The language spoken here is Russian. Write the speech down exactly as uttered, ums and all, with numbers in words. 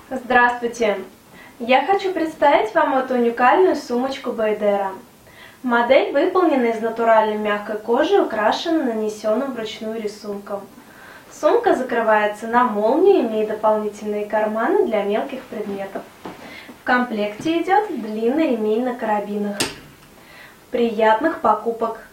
Здравствуйте! Я хочу представить вам эту уникальную сумочку Байдера. Модель выполнена из натуральной мягкой кожи и украшена нанесенным вручную рисунком. Сумка закрывается на молнию и имеет дополнительные карманы для мелких предметов. В комплекте идет длинный ремень на карабинах. Приятных покупок!